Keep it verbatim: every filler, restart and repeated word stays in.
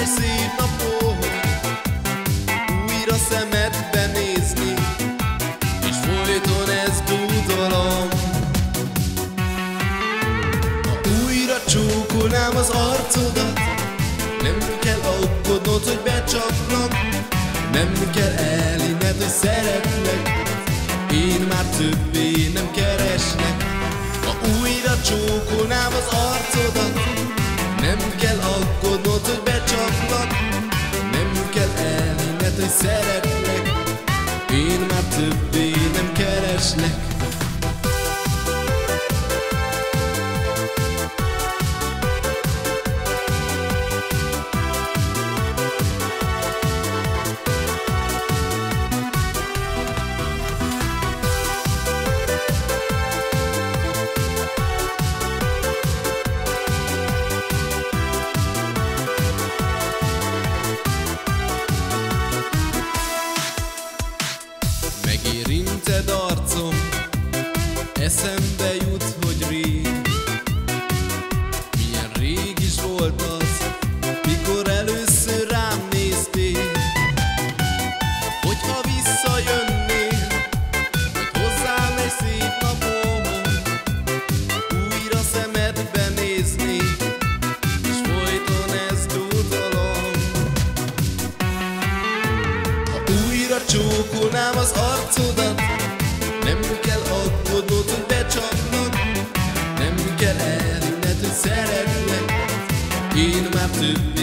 egy szép napon újra szemedbe nézni, és folyton ez búdolom. Ha újra csókolnám az arcodat, nem kell aggódnod, hogy becsapnak, nem kell elhinned, hogy szeretlek, én már többé nem keresnek. Ha újra csókolnám az arcodat, nem kell aggódnod, hogy becsapnak, nem kell elhinned, hogy szeretlek, én már többé nem kereslek. Megérinted arcom, eszembe jut, hogy rég. Milyen rég is volt az, mikor először rám néztél. Hogyha visszajönnél, majd hozzám egy szép napon, újra szemedbe néznék, és folyton ez dúdolom. Ha újra csókolnám az arcodat, nem kell aggódnod, hogy becsapnak, nem kell elhinned, hogy szeretlek, én már több